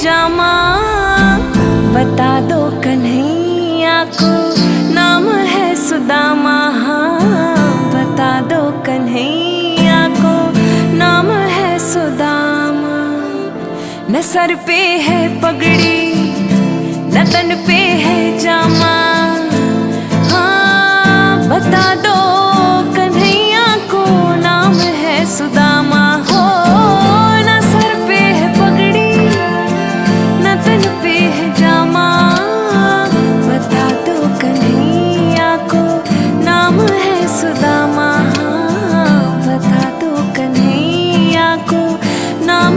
जामा। बता दो कन्हैया को नाम है सुदामा। हाँ, बता दो कन्हैया को नाम है सुदामा। न सर पे है पगड़ी न तन पे है जामा।